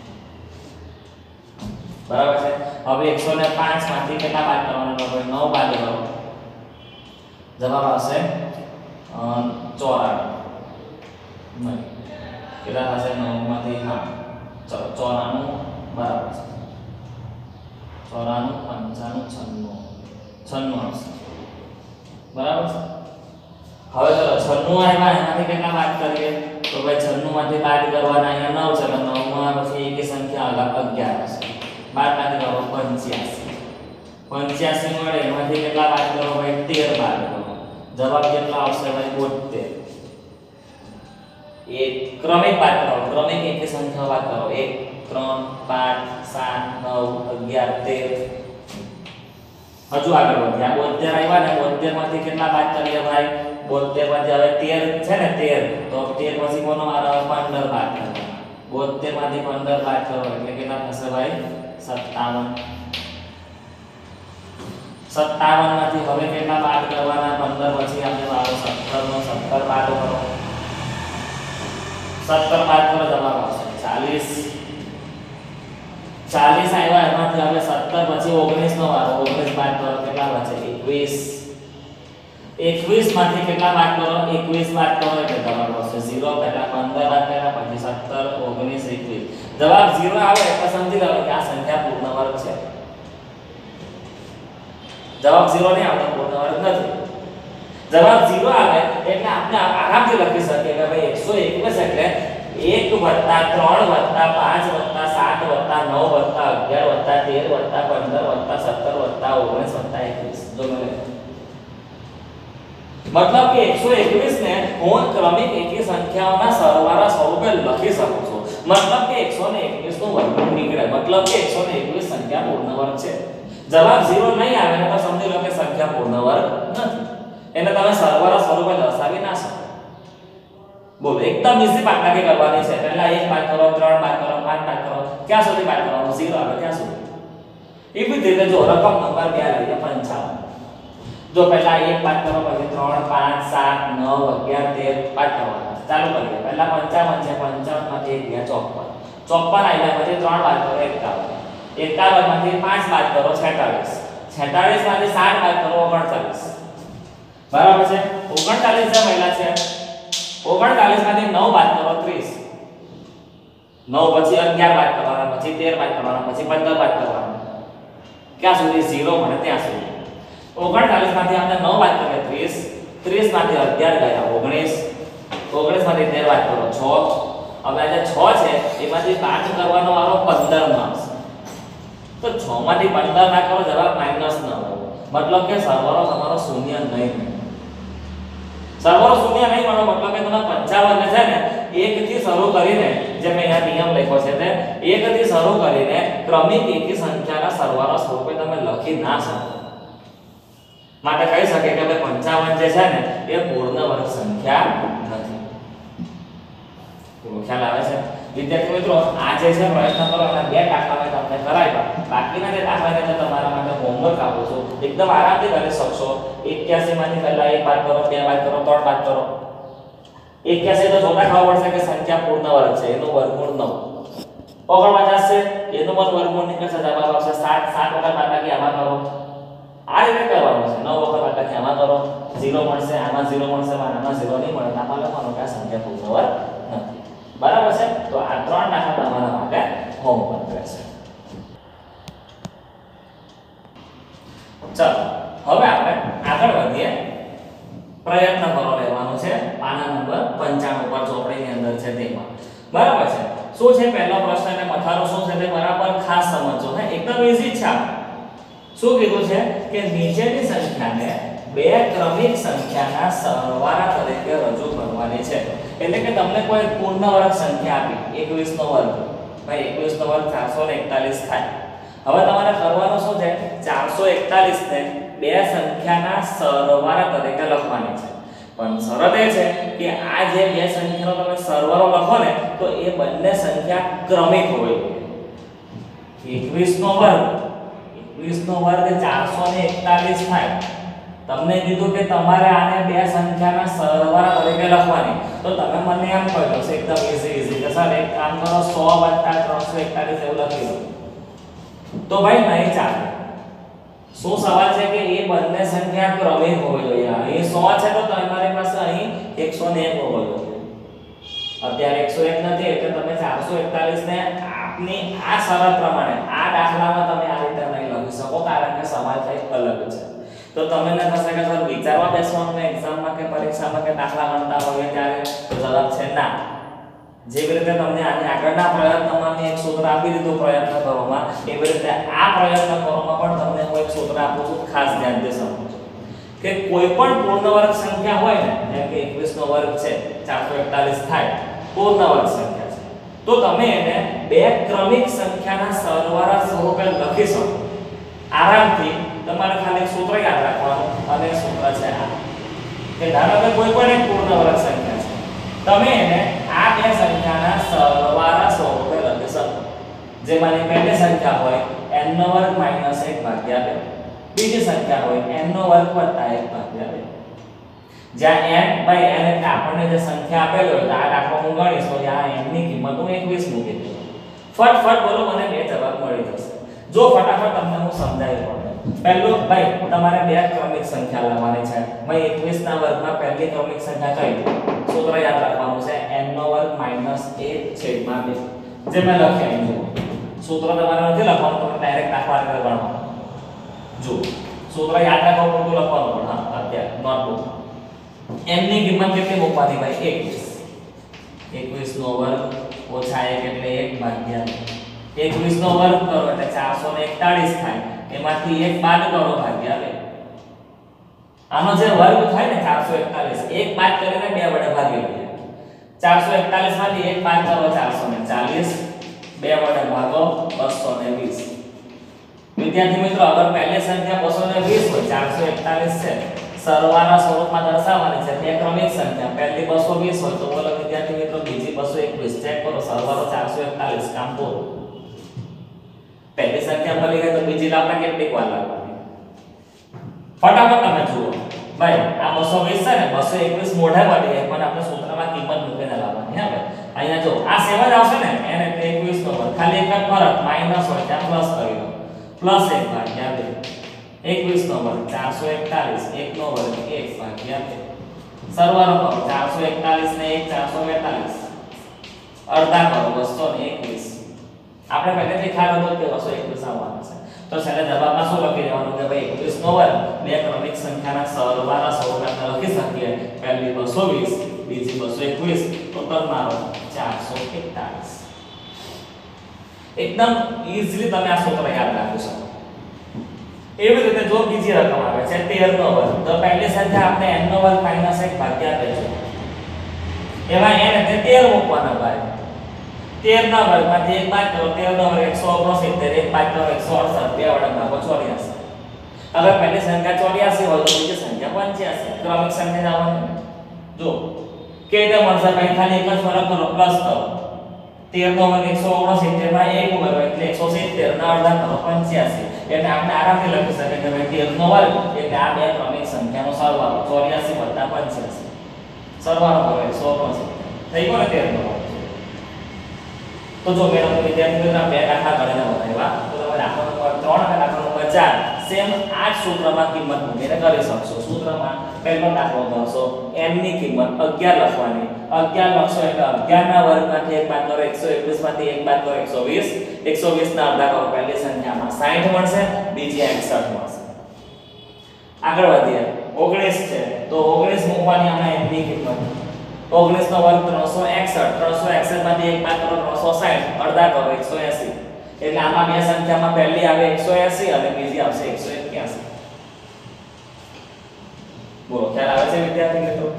બરાબર છે. હવે એકસો પાંચ માંથી કેટલા બાદ કરવાના? હવે નવ બાદ કરો, જવાબ આવશે ચોરાણું. નહીં, કેટલા થશે? નવ માંથી હા ચલો ચોરાણું બરાબર છે. ચોરાણું, પંચાણું, છન્નું, છન્નું આવશે. બરાબર છે. હવે ચલો છન્નું આવ્યા એમાંથી કેટલા બાદ કરીએ? તો ભાઈ છન્નું માંથી બાદ કરવાના, અહીંયા નવ છે એટલે નવ માં પછી એકી સંખ્યા અલગ અગિયાર હશે. બાદ માંથી કરો પંચ્યાસી. પંચ્યાસી મળે એમાંથી કેટલા બાદ કરો? ભાઈ તેર બાદ કરો. જવાબ કેટલા આવશે? ભાઈ બોતેર. એક ક્રમિક બાદ કરો, ક્રમિક એકી સંખ્યા બાદ કરો. એક, ત્રણ, પાંચ, સાત, નવ, અગિયાર, તેર. હજુ આગળ વધ્યા, બોતેર આવ્યા ને બોતેર માંથી કેટલા બાદ કરીએ ભાઈ? બોતેર માંથી હવે તેર છે ને, તેર તો તેર પછી કોનો વારો? પંદર બાદ કરવાનો. બોતેર માંથી પંદર બાદ કરો એટલે કેટલા થશે ભાઈ? સત્તાવન. સત્તાવન માંથી હવે કેટલા બાદ કરવાના? પંદર પછી આપણે વારો સત્તર નો, સત્તર બાદ કરો. સત્તર બાદ કરો, જવાબ આવશે ચાલીસ. ચાલીસ આવ્યા એમાંથી હવે સત્તર પછી ઓગણીસ નો વારો, ઓગણીસ બાદ કરો, કેટલા બચે? એકવીસ. એકવીસ માંથી કેટલા બાદ કરો? એકવીસ બાદ કરો એટલે જવાબ આવશે ઝીરો. પહેલા પંદર બાદ કર્યા, પછી સત્તર, ઓગણીસ, એકવીસ. જવાબ ઝીરો આવે એટલે સમજી લો કે આ સંખ્યા પૂર્ણ વર્ગ છે. જવાબ ઝીરો નહીં આવતો, પૂર્ણ વર્ગ નથી. જવાબ ઝીરો આવે એટલે આપણે આરામથી લખી શકીએ કે ભાઈ એકસો એકવીસ એટલે એક વત્તા ત્રણ વત્તા પાંચ વત્તા સાત વત્તા નવ વત્તા અગિયાર વત્તા તેર વત્તા પંદર વત્તા સત્તર વત્તા ઓગણીસ વત્તા એકવીસ. જો મને મતલબ કે એકસો એકવીસ ને હું ક્રમિક એકી સંખ્યાઓના સરવાળા સ્વરૂપે લખી શકું છું. મતલબ કે એકસો એકવીસ નું વર્ગમૂળ નીકળે, મતલબ કે એકસો એકવીસ સંખ્યા પૂર્ણ વર્ગ છે. જવાબ ઝીરો નહીં આવે તો સમજી લો કે સંખ્યા પૂર્ણ વર્ગ નથી. એને તમે સરવાળા સ્વરૂપે દર્શાવી ના શકો. બોલો એકદમ ઈઝી બાદબાકી કરવાની છે. પહેલા એક બાદ કરો, ત્રણ બાદ કરો, પાંચ બાદ કરો, ક્યાં સુધી બાદ કરવાનું? ઝીરો આવે ત્યાં સુધી. એવી રીતે જો રકમ નંબર બે લઈએ પંચાવન. જો પહેલા એક બાદ કરો, પછી ત્રણ, પાંચ, સાત, નવ, અગિયાર, તેર બાદ કરવાના. ચાલુ કરીએ. પહેલા પંચાવન છે, પંચાવન માંથી એક ગયા ચોપન. ચોપન આવ્યા પછી ત્રણ બાદ કરો, એકાવન. એકાવન માંથી પાંચ બાદ કરો, છેતાલીસ. છેતાલીસ માંથી સાત બાદ કરો, ઓગણચાલીસ. બરાબર છે. ઓગણચાલીસ જે મહિલા છે, ઓગણચાલીસ માંથી નવ બાદ કરો, ત્રીસ. નવ પછી અગિયાર બાદ કરવાના, પછી તેર બાદ કરવાના, પછી પંદર બાદ કરવાના. ક્યાં સુધી? ઝીરો મળે ત્યાં સુધી. ઓગણચાલીસ માંથી આપણે નવ બાદ કરીએ, ત્રીસ. ત્રીસ માંથી અગિયાર ગયા, ઓગણીસ. ઓગણીસ માંથી તેર બાદ કરો, છ. હવે આ જે છ છે એમાંથી બાદ કરવાનો વારો પંદર નો આવશે. તો છ માંથી પંદર ના કરો, જવાબ માઈનસ નવ. મતલબ કે સરવાળો તમારો શૂન્ય નહીં. સરવાળો શૂન્ય નહીં મળે મતલબ કે તમે પંચાવન છે ને એક થી શરૂ કરીને, જે મેં અહીંયા નિયમ લખ્યો છે તે એક થી શરૂ કરીને ક્રમિક એકી સંખ્યાના સરવાળા સ્વરૂપે તમે લખી ના શકો. માટે કહી શકે કે ભાઈ પંચાવન જે છે ને એ પૂર્ણ વર્ગ સંખ્યા નથી. ખ્યાલ આવે છે વિદ્યાર્થી મિત્રો? આ જે છે પ્રયત્ન કરો અને બે દાખલા મેં તમને કરાવ્યા. બાકીના જે દાખલા છે તમારા માટે હોમવર્ક આપું છું, એકદમ આરામથી કરી શકશો. એક્યાસી માંથી પહેલા એક બાદ કરો, બે બાદ કરો, ત્રણ બાદ કરો. એક્યાસી તો જોતા ખબર પડશે કે સંખ્યા પૂર્ણ વર્ગ છે, એનું વર્ગમૂળ નવ. ઓગણપચાસ છે એનું પણ વર્ગમૂળ નીકળશે, જવાબ આવશે સાત. સાત વખત બાદબાકી આમાં કરો. આ રીતે કરવાનું છે. નવ વખત બાદબાકી આમાં કરો, ઝીરો મળશે, આમાં ઝીરો મળશે, આમાં ઝીરો નહીં મળે. આમાં લખવાનું કે આ સંખ્યા પૂર્ણ વર્ગ નથી. બરાબર છે? તો આ ત્રણ દાખલા તમારા માટે હોમવર્ક રહેશે. ચાલો હવે આપણે આગળ વધીએ. પ્રયત્ન કરો લેવાનો છે પાના નંબર પંચાણું પર ચોપડીની અંદર છે તેમાં. બરાબર છે? શું છે પહેલો પ્રશ્ન અને મથાળો શું છે તે બરાબર ખાસ સમજો. હે એકદમ ઈઝી છે. શું કીધું છે કે નીચેની સંખ્યાને બે ક્રમિક સંખ્યાના સરવાળા તરીકે રજૂ કરવાની છે. એટલે કે તમને કોઈ પૂર્ણ વર્ગ સંખ્યા આપી એકવીસ નો વર્ગ, ભાઈ એકવીસ નો વર્ગ ચારસો એકતાલીસ થાય. હવે તમારે કરવાનું શું છે? ચારસો એકતાલીસ ને બે સંખ્યાના સરવાળા તરીકે લખવાની છે. પણ શરત એ છે કે આ જે બે સંખ્યાનો તમે સરવાળો લખો ને તો એ બંને સંખ્યા ક્રમિક હોવી જોઈએ. એકવીસ નો વર્ગ એકવીસ નો વર્ગ ચારસો એકતાલીસ થાય. તમને કીધું કે તમારે આને બે સંખ્યાના સરવાળા તરીકે લખવાની, તો તમે મને એમ કહો છો એકદમ ઈઝી ઈઝી કે સર એક કામ કરો સો વત્તા ત્રણસો એકતાલીસ એવું લખી દો. તો ભાઈ નહીં ચાલે. શું સવાલ છે કે એ બંને સંખ્યા ક્રમિક હોવી જોઈએ. અહીં સો છે તો તમારી પાસે અહીં એકસો એક હોવો જોઈએ. અત્યારે એકસો એક નથી એટલે તમે ચારસો એકતાલીસ ને આપની આ શરત પ્રમાણે આ દાખલામાં તમે આ રીતે નહીં લખી શકો, કારણ કે સવાલ કંઈક અલગ છે. તો તમે ને થશે કે સર વિચારવા બેસવાનું એક્ઝામમાં કે પરીક્ષામાં કે દાખલા ગણતા હોય ત્યારે તો જવાબ છે ના. જેવી રીતે તમને આની આગળના પ્રયત્નમાં મેં એક સૂત્ર આપી દીધું પ્રયત્ન કરવામાં, એવી રીતે આ પ્રયત્ન કરવામાં પણ તમને હું એક સૂત્ર આપું છું, ખાસ ધ્યાનથી સમજો કે કોઈ પણ પૂર્ણ વર્ગ સંખ્યા હોય ને, જેમ કે એકવીસ નો વર્ગ છે ચારસો એકતાલીસ થાય, પૂર્ણ વર્ગ સંખ્યા છે, તો તમે એને બે ક્રમિક સંખ્યાના સરવાળા સ્વરૂપે લખી શકો આરામથી. તમારે ખાલી સૂત્ર યાદ રાખવાનું, અને સૂત્ર છે આ કે ધારો કે કોઈ પણ એક પૂર્ણ વર્ગ સંખ્યા છે, તમે એને આ બે સંખ્યાના સરવાળા સ્વરૂપે લખી શકો. જેમાંની પહેલી સંખ્યા હોય n નો વર્ગ માઈનસ એક ભાગ્યા બે, બીજી સંખ્યા હોય n નો વર્ગ વત્તા એક ભાગ્યા બે. જ્યાં n ભાઈ n એટલે આપણને જે સંખ્યા આપેલી હોય, આ દાખલો હું ગણીશ તો આ n ની કિંમત હું એકવીસ મૂકી દઉં. ફટફટ બોલો, મને બે જવાબ મળી જશે. જો ફટાફટ તમને હું સમજાવી દઉં. પહેલું ભાઈ તમારે બે ક્રમિક સંખ્યા લાવવાની છે. ભાઈ એકવીસ ના વર્ગમાં પહેલી ક્રમિક સંખ્યા કઈ? સૂત્ર યાદ રાખવાનું છે n નો વર્ગ માઈનસ એક છેદમાં બે. જે મેં લખ્યા અહીં જુઓ. સૂત્ર તમારે નથી લખવાનું, તમે ડાયરેક્ટ દાખલા રીતે ગણવાનું. જો સૂત્ર યાદ રાખવા પૂરતું લખવાનું પણ હા અત્યારે નોટબુક. n ની કિંમત કેટલી મૂકવાની ભાઈ? એકવીસ. એકવીસ નો વર્ગ ઓછા એક એટલે એક ભાગ્યા એકવીસ નો વર્ગ કરો એટલે ચારસો એકતાલીસ થાય. એમાંથી એક બાદ કરો ભાગ્યા બે. આનો જે વર્ગ થાય ને ચારસો એકતાલીસ, એક બાદ કરીને બે વડે ભાગી લઈએ. ચારસો એકતાલીસ માંથી એક બાદ કરો ચારસો ચાલીસ, બે વડે ભાગો બસો વીસ. વિદ્યાર્થી મિત્રો, અગર પહેલી સંખ્યા બસો વીસ હોય, ચારસો એકતાલીસ છે, સરવાળા સ્વરૂપમાં દર્શાવવાની છે, તે ક્રમિક સંખ્યા પહેલી બસો વીસ હોય, તો બોલો વિદ્યાર્થી મિત્રો બીજી બસો એકવીસ. ચેક કરો, સરવાળો ચારસો એકતાલીસ, કામ પૂરું. પહેલી સંખ્યા મળી ગઈ તો બીજી આપણે કેટલીક વાર લાવવાની? ફટાફટ તમે જુઓ ભાઈ, આ બસો વીસ છે ને, બસો એકવીસ મોઢે પડી જાય, પણ આપણે સૂત્રમાં કિંમત મૂકીને લાવવાની. હા ભાઈ, અહીંયા જો આ સેમ જ આવશે ને, n એટલે એકવીસ નો વર્ગ, ખાલી એક જ ફરક માઈનસ હોય ત્યાં પ્લસ કરી દો. પ્લસ એક ભાગ્યા બે. એકવીસ નો વર્ગ ચારસો એકતાલીસ, એક નો વર્ગ એક ભાગ્યા બે. સરવાળો કરો ચારસો એકતાલીસ ને એક ચારસો બેતાલીસ, અડધા કરો બસો એકવીસ. આપણે પહેલેથી ખ્યાલ હતો કે બસો એકવીસ આવવાનો છે, તો છેલ્લે જવાબમાં શું લખી દેવાનું કે ભાઈ એકવીસ નો વર્ગ બે ક્રમિક સંખ્યાના સરવાળા સ્વરૂપે લખી શકીએ. પહેલી બસો વીસ, બીજી બસો એકવીસ, તો તમારો ચારસો એકતાલીસ. એકદમ ઈઝીલી તમે આ સૂત્ર યાદ રાખી શકો. એવી રીતે જો બીજી રકમ આવે છે તેર નો વર્ગ, તો પહેલી સંખ્યા આપણે n નો વર્ગ માઈનસ એક ભાગ્યા બે છે, એમાં n એટલે તેર મૂકવાના ભાઈ. તેર ના વર્ગમાંથી એક બાદ કરો, તેર નો વર્ગ એકસો ઓગણસિત્તેર, એક બાદ કરો એકસો અડસઠ, બે વડે ભાગો ચોર્યાસી. અગર પહેલી સંખ્યા ચોર્યાસી હોય તો બીજી સંખ્યા પંચ્યાસી. ક્રમિક સંખ્યા આવવાની. જો કે રીતે મળશે ભાઈ? ખાલી એક જ ફરક કરો, પ્લસ કરો. તેર નો વર્ગ એકસો ઓગણસિત્તેર માં એક ઉમેરો એટલે એકસો સિત્તેર ના અડધા કરો પંચ્યાસી. એટલે આપણે આરામથી લખી શકીએ કે ભાઈ તેર નો વર્ગ એટલે આ બે ક્રમિક સંખ્યાનો સરવાળો ચોર્યાસી વત્તા પંચ્યાસી. સરવાળો કરો એકસો ઓગણસિત્તેર. થઈ ગયો ને તેર નો વર્ગ. તો જો મેડમ વિદ્યાર્થી મિત્રો બે દાખલા ગણીને બતાવ્યા, તો તમે દાખલા નંબર ત્રણ અને દાખલા નંબર ચાર સેમ આ જ સૂત્રમાં કિંમત મૂકીને કરી શકશો. સૂત્રમાં પહેલો દાખલો ગણશો, n ની કિંમત અગિયાર લખવાની. અગિયાર લખશો એટલે અગિયાર ના વર્ગમાંથી એક બાદ કરો એકસો એકવીસ માંથી એક બાદ કરો એકસો વીસ. એકસો વીસ ના અડધા કરો પહેલી સંખ્યામાં સાઠ મળશે, બીજી એકસઠ મળશે. આગળ વધીએ. ઓગણીસ છે તો ઓગણીસ મૂકવાની આપણે n ની કિંમત. ઓગણીસ નો વર્ગ ત્રણસો એકસઠ, ત્રણસો એકસઠ માંથી એક બાદ કરો ત્રણસો સાઠ, અડધા કરો એકસો એંસી. એટલે આમાં બે સંખ્યામાં પહેલી આવે એકસો એંસી અને બીજી આવશે એકસો એક્યાસી. બોલો ખ્યાલ આવે છે વિદ્યાર્થી મિત્રો? તો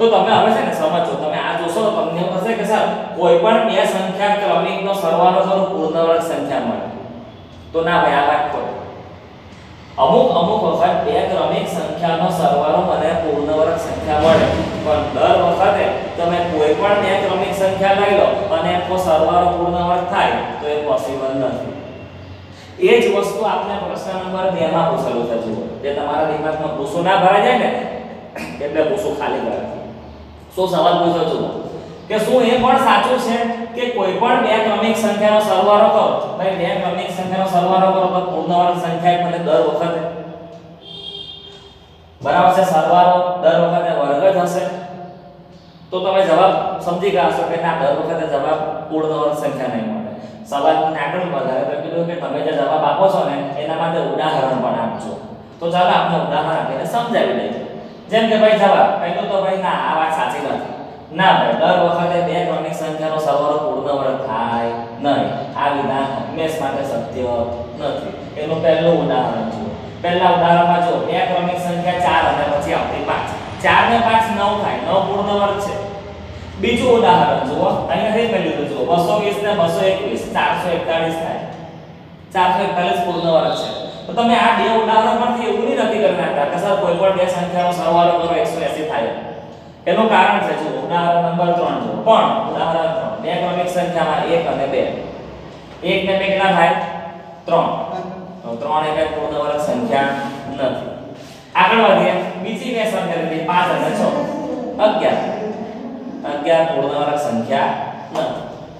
તો તમે હવે છે ને સમજો, તમે આ જોશો તો તમને એવું થશે કે સર કોઈ પણ બે સંખ્યા ક્રમિકનો સરવાળો કરો પૂર્ણ વર્ગ સંખ્યા મળે. તો ના ભાઈ, આ વાત ખોટી. અમુક અમુક વખત બે ક્રમિક સંખ્યાનો સરવાળો મને પૂર્ણ વર્ગ સંખ્યા મળે, પણ દર વખતે તમે કોઈ પણ બે ક્રમિક સંખ્યા લઈ લો અને એનો સરવાળો પૂર્ણ વર્ગ થાય તો એ પોસિબલ નથી. એ જ વસ્તુ આપણે પ્રશ્ન નંબર બે માં પૂછેલું છે. જુઓ, જે તમારા દિમાગમાં ભૂસો ના ભરાઈ જાય ને એટલે ભૂસો ખાલી કરે. શું સવાલ પૂછ્યો છું કે શું એ પણ સાચું છે કે કોઈ પણ બે ક્રમિક સંખ્યાનો સરવાળો કરો, ભાઈ બે ક્રમિક સંખ્યાનો સરવાળો કરો તો પૂર્ણ વર્ગ સંખ્યા મને દર વખતે બરાબર છે, સરવાળો દર વખતે વર્ગ જ હશે. તો તમે જવાબ સમજી ગયા છો કે ના, દર વખતે જવાબ પૂર્ણ વર્ગ સંખ્યા નહીં મળે. સવાલને આગળ વધારે તો કીધું કે તમે જે જવાબ આપો છો ને એના માટે ઉદાહરણ પણ આપજો. તો ચાલો આપણે ઉદાહરણ આપીને સમજાવી દઈએ. જેમ કે ભાઈ જવાબ પહેલો તો ભાઈ ના, આ વાત સાચી નથી. ના ભાઈ, દર વખતે બે ક્રમિક સંખ્યાનો સરવાળો પૂર્ણ વર્ગ થાય નહીં. આ વિધાન હંમેશ માટે સત્ય નથી. એનું પહેલું ઉદાહરણ જુઓ. પહેલા ઉદાહરણમાં જો બે ક્રમિક સંખ્યા ચાર અને પછી આપણી પાંચ. ચાર ને પાંચ નવ થાય, નવ પૂર્ણ વર્ગ છે. બીજું ઉદાહરણ જુઓ, અહીંયાથી મેં લીધું જુઓ બસો વીસ ને બસો એકવીસ, ચારસો એકતાલીસ થાય. ચારસો એકતાલીસ પૂર્ણ વર્ગ છે. તો તમે આ બે ઉદાહરણ પરથી એવું નહીં નક્કી કરી નાખતા કે સર કોઈ પણ બે સંખ્યાનો સરવાળો કરો એકસો એંસી થાય. એનું કારણ છે જો ઉદાહરણ નંબર ત્રણ જો. પણ ઉદાહરણ ત્રણ, બે ક્રમિક સંખ્યામાં એક અને બે. એક ને બે કેટલા થાય? ત્રણ. તો ત્રણ એક પૂર્ણ વર્ગ સંખ્યા નથી. આગળ વધીએ, બીજી બે સંખ્યા લીધી પાંચ અને છ, અગિયાર. અગિયાર પૂર્ણ વર્ગ સંખ્યા નથી.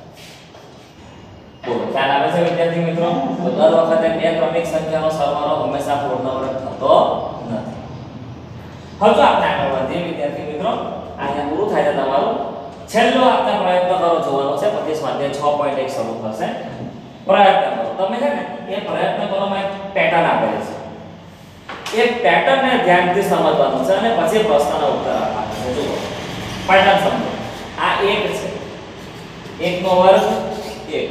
બોલો, ખ્યાલ આવે છે વિદ્યાર્થી મિત્રો? તો દર વખતે બે ક્રમિક સંખ્યાનો સરવાળો હંમેશા પૂર્ણ વર્ગ થતો નથી. હવે જો આપણે આગળ વધીએ વિદ્યાર્થી મિત્રો, અહીંયા પૂરું થાય છે તમારું. છેલ્લો આપણે પ્રયત્ન કરો જોવાનો છે, પછી સ્વાધ્યાય છ પોઈન્ટ એક શરૂ થશે. પ્રયત્ન કરો. તમે છે ને એ પ્રયત્ન કરવામાં એક પેટર્ન આપેલી છે. એ પેટર્નને ધ્યાનથી સમજવાનું છે અને પછી પ્રશ્નનો ઉત્તર આપવાનો છે. જુઓ, પેટર્ન સમજો. આ એક છે, એક નો વર્ગ એક.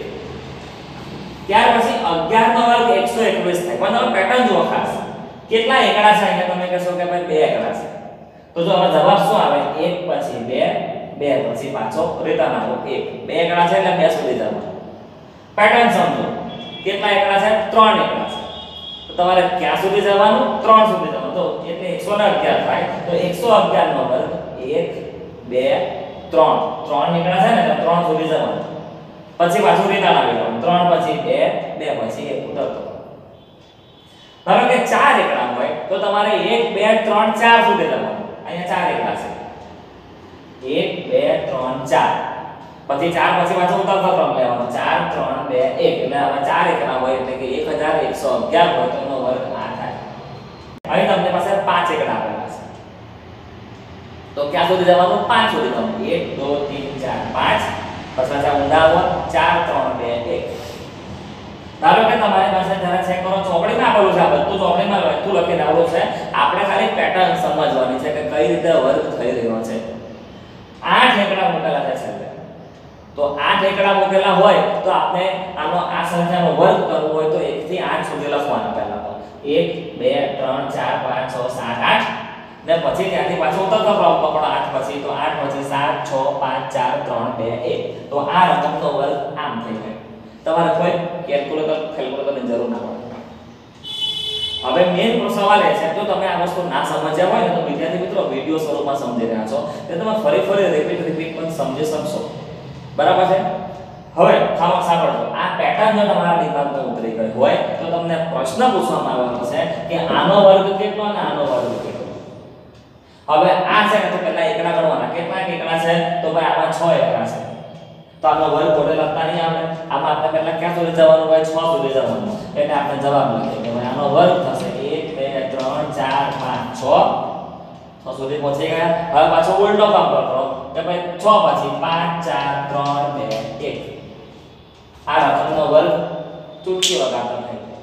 ત્યાર પછી અગિયાર નો વર્ગ એકસો એકવીસ થાય. પણ હવે પેટર્ન જુઓ ખાસ. કેટલા એકડા છે? અહીંયા તમે કહેશો કે ભાઈ બે એકડા છે. તો જો હવે જવાબ શું આવે? એક પછી બે, બે પછી પાછો રિટર્ન આવો એક. બે એકડા છે એટલે બે સુધી જવાનું. પેટર્ન સમજો. કેટલા એકડા છે? ત્રણ એકડા છે. તો તમારે ક્યાં સુધી જવાનું? ત્રણ સુધી જવાનું. તો એટલે એકસો અગિયાર થાય. તો એકસો અગિયાર નો વર્ગ એક, બે, ત્રણ. ત્રણ એકડા છે ને એટલે ત્રણ સુધી જવાનું. પછી પાછું રિટર્ન આવી જવાનું. ત્રણ પછી બે, બે પછી એક ઉતરતો. ધારો કે ચાર એકડા હોય તો તમારે એક, બે, ત્રણ, ચાર સુધી જવાનું. અહીંયા ચાર એકડા છે. એક, બે, ત્રણ, ચાર. પછી ચાર પછી પાછો ઉતરતો ક્રમ લેવાનો. ચાર, ત્રણ, બે, એક. એટલે હવે ચાર એકડા હોય એટલે કે એક હજાર એકસો અગિયાર હોય તો એનો વર્ગ આ થાય. અહીં તમને પાસે પાંચ એકડા આપેલા છે. તો ક્યાં સુધી જવાનું? પાંચ સુધી જવાનું. એક, બે, ત્રણ, ચાર, પાંચ. પછી પાછા ઊંડા આવો. ચાર, ત્રણ, બે, એક. ધારો કે તમારી પાસે જરા ચેક કરો, ચોપડીમાં આપેલું છે. આ બધું ચોપડીમાં લખતું લખીને આવડું છે. આપણે ખાલી પેટર્ન સમજવાની છે કે કઈ રીતે વર્ગ થઈ રહ્યો છે. આઠ એકડા મૂકેલા છે છેલ્લે. તો આઠ એકડા મૂકેલા હોય તો આપણે આનો આ સંખ્યાનો વર્ગ કરવો હોય તો એક થી આઠ સુધી લખવાના પહેલા તો. એક, બે, ત્રણ, ચાર, પાંચ, છ, સાત, આઠ. ને પછી ત્યાંથી પાછું ઉતરતો ક્રમ પકડો આઠ પછી. તો આઠ પછી સાત, છ, પાંચ, ચાર, ત્રણ, બે, એક. તો આ રકમનો વર્ગ આમ થઈ જાય. તમારે કોઈ કેલ્ક્યુલેટર કેલ્ક્યુલેટરની જરૂર ના પડે. હવે મેઈન સવાલ એ છે, જો તમે આ વસ્તુ ના સમજ્યા હોય ને તો વિદ્યાર્થી મિત્રો વિડિયો સ્વરૂપમાં સમજી રહ્યા છો તો તમે ફરી ફરી રિપીટ રિપીટ પણ સમજી શકશો. બરાબર છે? હવે ખાસ સાંભળજો. આ પેટર્ન જો તમારા દિમાગમાં ઉતરી ગઈ હોય તો તમને પ્રશ્ન પૂછવામાં આવવાનો છે કે આનો વર્ગ કેટલો અને આનો વર્ગ કેટલો. હવે આ છે ને તો પહેલા એકડા ગણવાના. કેટલા એકડા છે? તો ભાઈ આમાં છ એકડા છે. તો આનો વર્ગ કોડે લખતા નહીં આવડે. આમાં આપણે પહેલા ક્યાં સુધી જવાનું હોય? છ સુધી જવાનું. એટલે આપણે જવાબ લખીએ કે ભાઈ આનો વર્ગ થશે એક, બે, ત્રણ, ચાર, પાંચ, છ. છ સુધી પહોંચી ગયા. હવે પાછો ઉલટો કામ કરો કે ભાઈ છ પછી પાંચ, ચાર, ત્રણ, બે, એક. આ રકમનો વર્ગ ચૂટકી વગાડતો થઈ જાય.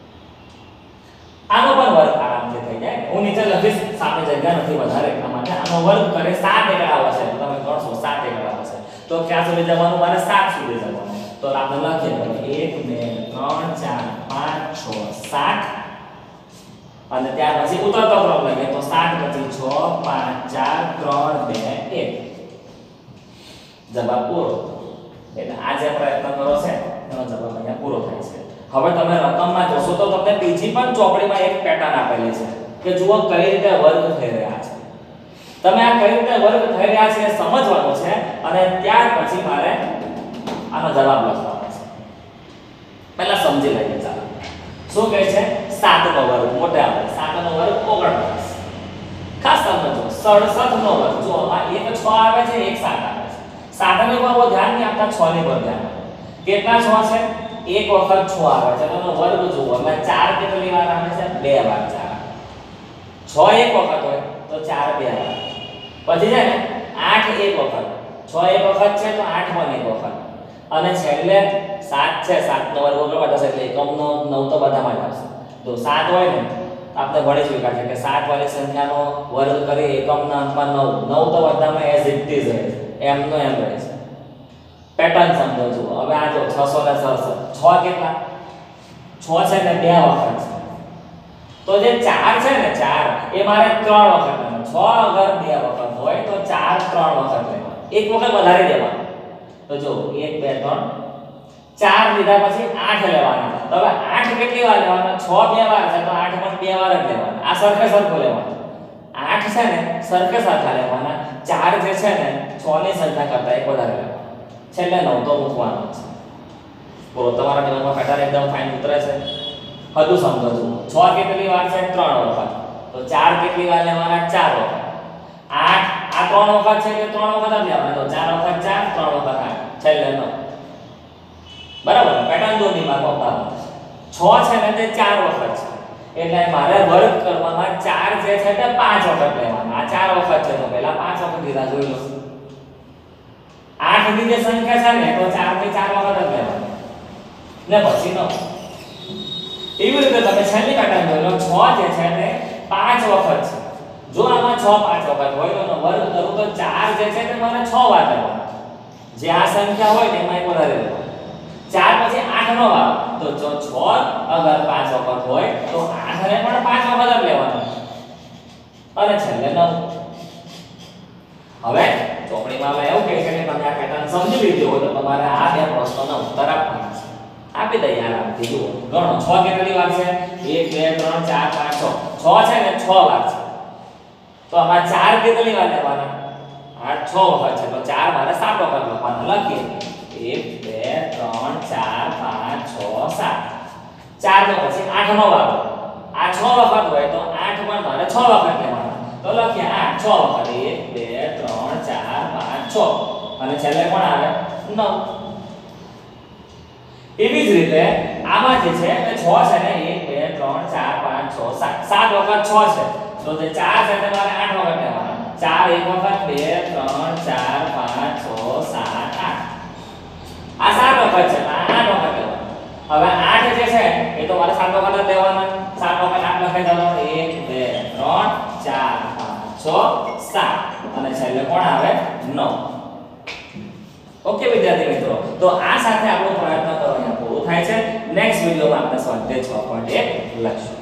આનો પણ વર્ગ આરામથી થઈ જાય. હું નીચે લખીશ, સામે જગ્યા નથી વધારે એટલા માટે. આનો વર્ગ કરે સાત એકડા હશે. તમે ગણશો સાત એકડા હશે. તો ક્યાં સુધી જવાનું? મારે સાત સુધી જવાનું. તો આપણે લખીએ એક, બે, ત્રણ, ચાર, પાંચ, છ, સાત. અને ત્યાર પછી ઉતરતો ક્રમ લઈએ તો સાત પછી છ પાંચ ચાર ત્રણ બે એક જવાબ પૂરો એટલે આ જે પ્રયત્ન કરો છે એનો જવાબ અહીંયા પૂરો થાય છે હવે તમે રકમમાં જોશો તો તમને બીજી પણ ચોપડીમાં એક પેટર્ન આપેલી છે કે જુઓ કઈ રીતે વર્ગ થઈ રહ્યા છે તમે આ કઈ રીતે વર્ગ થઈ રહ્યા છે એ સમજવાનું છે અને ત્યાર પછી મારે આનો જવાબ લખવાનો છે પહેલા સમજી લઈએ ચાલો શું કહે છે સાત નો વર્ગ મોટે આવે સાત નો વર્ગ ઓગણપચાસ ખાસ સમજો સડસઠ નો વર્ગ જો આ એક છ આવે છે એક સાત આવે છે સાત ની પર બહુ ધ્યાન નહીં આપતા છ ની પર ધ્યાન આપો કેટલા છ છે એક વખત છ આવે છે તો એનો વર્ગ જુઓ એટલે ચાર કેટલી વાર આવે છે બે વાર ચાર છ એક વખત હોય તો ચાર બે વાર પછી છે ને આઠ એક વખત છ એક વખત છે તો આઠ પણ એક વખત અને છેલ્લે સાત છે સાત નો વર્ગ ઓગણપચાસ એટલે એકમ નો નવ તો બધામાં જ આવશે તો સાત હોય ને આપણે ભણી ચૂક્યા છે કે સાત વાળી સંખ્યાનો વર્ગ કરી એકમના અંકમાં નવ નવ તો બધામાં એઝ ઇટ ઇઝ રહે છે એમ નો એમ રહે છે પેટર્ન સમજો જુઓ હવે આ જો છસો ને સડસઠ છ કેટલા છ છે ને બે વખત છે તો જે ચાર છે ને ચાર એ મારે ત્રણ વખત લેવાનો છ અગર બે વખત હોય તો ચાર ત્રણ વખત લેવાનો એક વખત વધારે દેવાનો તો જો એક બે ત્રણ ચાર લીધા પછી આઠ લેવાના તો હવે આઠ કેટલી વાર લેવાના છ બે વાર છે તો આઠ પણ બે વાર જ લેવાના આ સરખે સરખો લેવાનો આઠ છે ને સરખે સરખા લેવાના ચાર જે છે ને છ ની સંખ્યા કરતા એક વધારે લેવાના છેલ્લે નવ તો મૂકવાનો છે બોલો તમારા દિમાગમાં પેટર્ન એકદમ ફાઇન ઉતરે છે હજુ સમજો છ કેટલી વાર છે ત્રણ વખત તો ચાર કેટલી વાર લેવાના ચાર વખત આઠ આ ત્રણ વખત છે એટલે ત્રણ વખત જ લેવાના તો ચાર વખત ચાર ત્રણ વખત આઠ છેલ્લે નવ બરાબર પેટર્ન જો દિમાગમાં ઉતારો છ છે ને તે ચાર વખત છે એટલે મારે વર્ગ કરવામાં ચાર જે છે તે પાંચ વખત લેવાના આ ચાર વખત છે તો પહેલા પાંચ વખત લીધા જોઈ લો આઠ ની જે સંખ્યા છે ને તો ચાર ની ચાર વખત જ લેવાની ને પછી નવ એવી રીતે તમે છેલ્લી પેટર્ન જોઈ લો છ જે છે તે પાંચ વખત છે જો આમાં છ પાંચ વખત હોય તો એનો વર્ગ કરું તો ચાર જે છે તે મને છ વાર લેવાનો જે આ સંખ્યા હોય તેમાં એક વધારે લેવાનો ચાર પછી આઠ નો વાર તો જો છ અગર પાંચ વખત હોય તો આઠ ને પણ પાંચ વખત જ લેવાનો અને છેલ્લે નવ હવે ચોપડીમાં આપણે એવું કહે છે કે તમે આ પેટર્ન સમજી લીધી હોય તો તમારે આ બે પ્રશ્નોના ઉત્તર આપવાના છે આપી દઈએ આરામથી જુઓ ગણો છ કેટલી વાર છે એક બે ત્રણ ચાર પાંચ છ છ છે ને છ વાર છે તો આમાં ચાર કેટલી વાર લેવાના આ છ વખત છે તો ચાર મારે સાત વખત લખવાના લખીએ એક બે ત્રણ ચાર પાંચ છ સાત ચાર નો પછી આઠ નો વાર આ છ વખત હોય તો આઠ પણ મારે છ વખત લેવાના તો લખીએ આઠ છ વખત એક બે ત્રણ ચાર પાંચ છ અને છેલ્લે કોણ આવે નવ એવી જ રીતે આમાં જે છે તે છ છે ને એક બે ત્રણ ચાર પાંચ છ સાત સાત વખત છ છે તો જે ચાર છે તે મારે આઠ વખત લેવાના ચાર એક વખત બે ત્રણ ચાર પાંચ છ સાત આઠ આ સાત વખત છે આ આઠ વખત લેવાના હવે આઠ જે છે એ તો મારે સાત વખત જ લેવાના સાત વખત આઠ લખાઈ જવાનો એક બે ત્રણ ચાર પાંચ છ સાત અને છેલ્લે કોણ આવે નવ ઓકે વિદ્યાર્થી મિત્રો તો આ સાથે આપણો પ્રયત્ન કરવાનો પૂરો થાય છે નેક્સ્ટ વિડિયોમાં આપણે સ્વાધ્યાય છ પોઈન્ટ એક લખશું